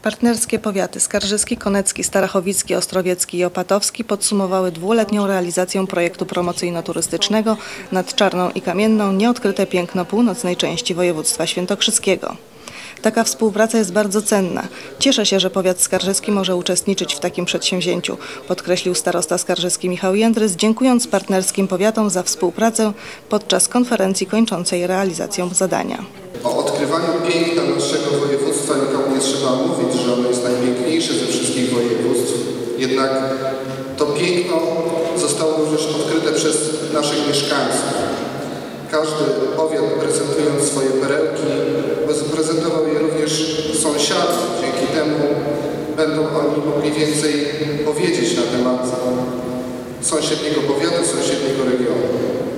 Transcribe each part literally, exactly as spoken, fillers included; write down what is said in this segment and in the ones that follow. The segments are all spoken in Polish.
Partnerskie powiaty Skarżyski, Konecki, Starachowicki, Ostrowiecki i Opatowski podsumowały dwuletnią realizację projektu promocyjno-turystycznego nad Czarną i Kamienną Nieodkryte piękno północnej części województwa świętokrzyskiego. Taka współpraca jest bardzo cenna. Cieszę się, że powiat skarżyski może uczestniczyć w takim przedsięwzięciu, podkreślił starosta skarżyski Michał Jędrys, dziękując partnerskim powiatom za współpracę podczas konferencji kończącej realizacją zadania. O odkrywaniu piękna naszego województwa nikomu nie trzeba mówić, że ono jest najpiękniejsze ze wszystkich województw. Jednak to piękno zostało również odkryte przez naszych mieszkańców. Każdy powiat, prezentując swoje perełki, prezentował je również sąsiadom. Dzięki temu będą oni mogli więcej powiedzieć na temat sąsiedniego powiatu, sąsiedniego regionu.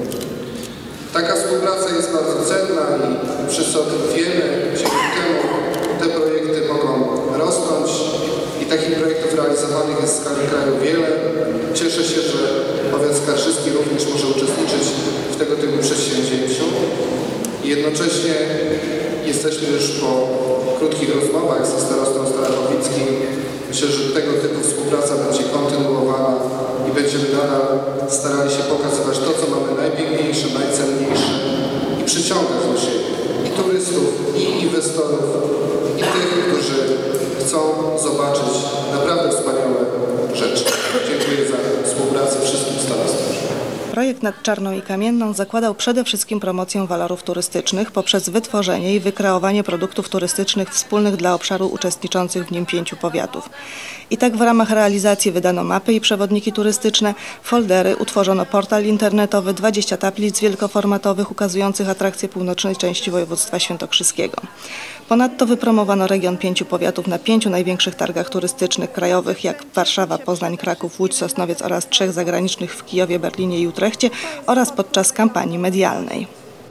Taka współpraca jest bardzo cenna i wszyscy o tym wiemy. Dzięki temu te projekty mogą rosnąć i takich projektów realizowanych jest w skali kraju wiele. Cieszę się, że powiat skarżyski również może uczestniczyć w tego typu przedsięwzięciu. I jednocześnie jesteśmy już po krótkich rozmowach ze starostą Starachowickim. Myślę, że tego typu współpraca będzie kontynuowana i będziemy nadal starali się pokazywać to, co mamy najpiękniejsze, najcenniejsze i przyciągać do siebie i turystów, i inwestorów, i tych, którzy chcą zobaczyć naprawdę wspaniałe rzeczy. Dziękuję za współpracę wszystkim starostom. Projekt nad Czarną i Kamienną zakładał przede wszystkim promocję walorów turystycznych poprzez wytworzenie i wykreowanie produktów turystycznych wspólnych dla obszaru uczestniczących w nim pięciu powiatów. I tak w ramach realizacji wydano mapy i przewodniki turystyczne, foldery, utworzono portal internetowy, dwadzieścia tablic wielkoformatowych ukazujących atrakcje północnej części województwa świętokrzyskiego. Ponadto wypromowano region pięciu powiatów na pięciu największych targach turystycznych krajowych, jak Warszawa, Poznań, Kraków, Łódź, Sosnowiec oraz trzech zagranicznych w Kijowie, Berlinie i Utrechcie oraz podczas kampanii medialnej.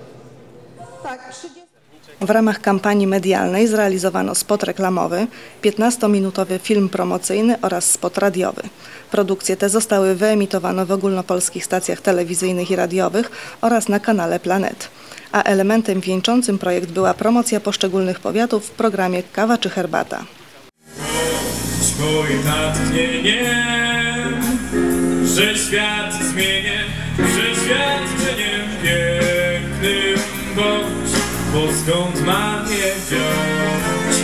W ramach kampanii medialnej zrealizowano spot reklamowy, piętnastominutowy film promocyjny oraz spot radiowy. Produkcje te zostały wyemitowane w ogólnopolskich stacjach telewizyjnych i radiowych oraz na kanale Planet. A elementem wieńczącym projekt była promocja poszczególnych powiatów w programie Kawa czy Herbata. Mój natchnieniem, że świat zmienię, że świat czynię pięknym bądź, bo skąd mam je wziąć?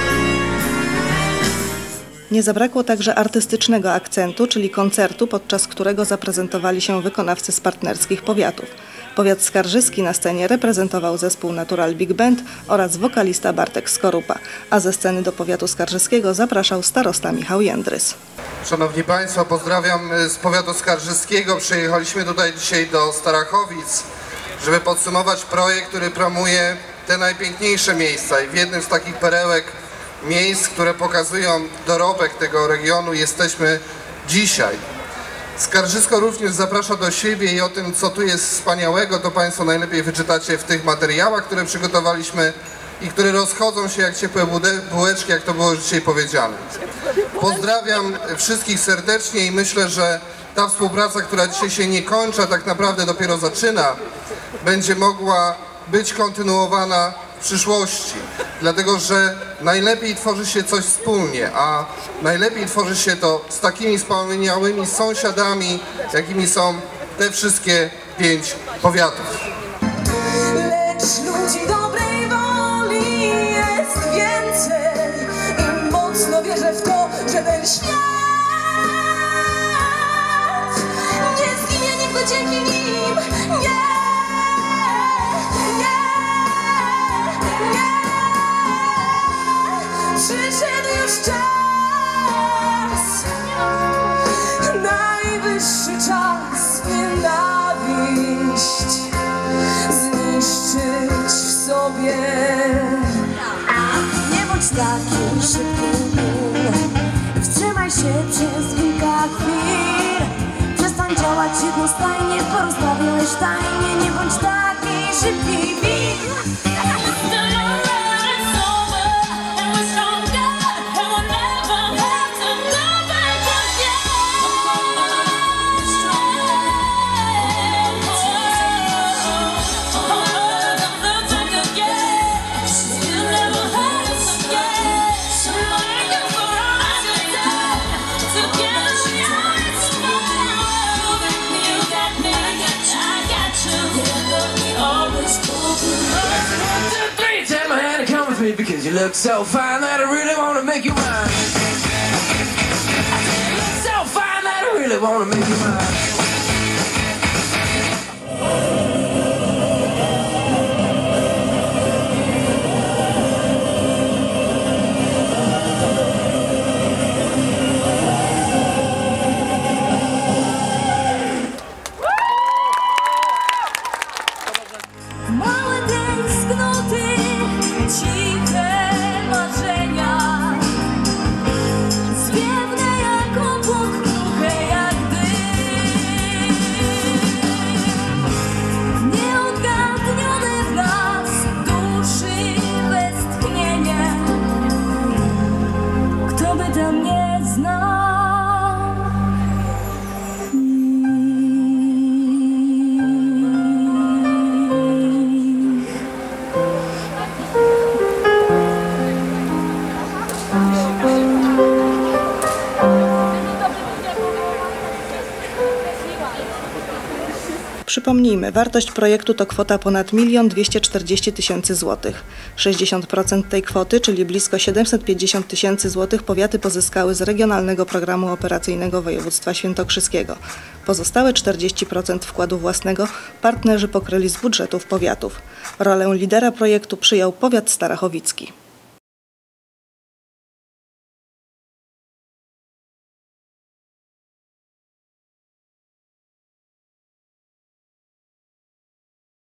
Nie zabrakło także artystycznego akcentu, czyli koncertu, podczas którego zaprezentowali się wykonawcy z partnerskich powiatów. Powiat skarżyski na scenie reprezentował zespół Natural Big Band oraz wokalista Bartek Skorupa, a ze sceny do powiatu skarżyskiego zapraszał starosta Michał Jędrys. Szanowni Państwo, pozdrawiam z powiatu skarżyskiego. Przyjechaliśmy tutaj dzisiaj do Starachowic, żeby podsumować projekt, który promuje te najpiękniejsze miejsca. I w jednym z takich perełek miejsc, które pokazują dorobek tego regionu, jesteśmy dzisiaj. Skarżysko również zaprasza do siebie i o tym, co tu jest wspaniałego, to Państwo najlepiej wyczytacie w tych materiałach, które przygotowaliśmy i które rozchodzą się jak ciepłe bułeczki, jak to było już dzisiaj powiedziane. Pozdrawiam wszystkich serdecznie i myślę, że ta współpraca, która dzisiaj się nie kończy, a tak naprawdę dopiero zaczyna, będzie mogła być kontynuowana w przyszłości, dlatego że najlepiej tworzy się coś wspólnie, a najlepiej tworzy się to z takimi wspaniałymi sąsiadami, jakimi są te wszystkie pięć powiatów. Lecz ludzi dobrej woli jest więcej i mocno wierzę w to, że ten świat nie zginie nigdy dzięki nim. Nie. Przyszedł już czas, najwyższy czas nienawiść zniszczyć w sobie. Nie bądź taki szybki, wstrzymaj się przez kilka chwil. Przestań działać jednostajnie, porozmawiałeś tajnie. Nie bądź taki szybki, with me because you look so fine that I really wanna make you mine. I said you look so fine that I really wanna make you mine. Małe tęsknoty, ciche marzenia, zwiewne jak obłok, kruche jak dym. Nieodgadnione w nas duszy westchnienie. Kto by tam nie znał? Przypomnijmy, wartość projektu to kwota ponad milion dwieście czterdzieści tysięcy złotych. sześćdziesiąt procent tej kwoty, czyli blisko siedemset pięćdziesiąt tysięcy złotych, powiaty pozyskały z Regionalnego Programu Operacyjnego Województwa Świętokrzyskiego. Pozostałe czterdzieści procent wkładu własnego partnerzy pokryli z budżetów powiatów. Rolę lidera projektu przyjął powiat starachowicki.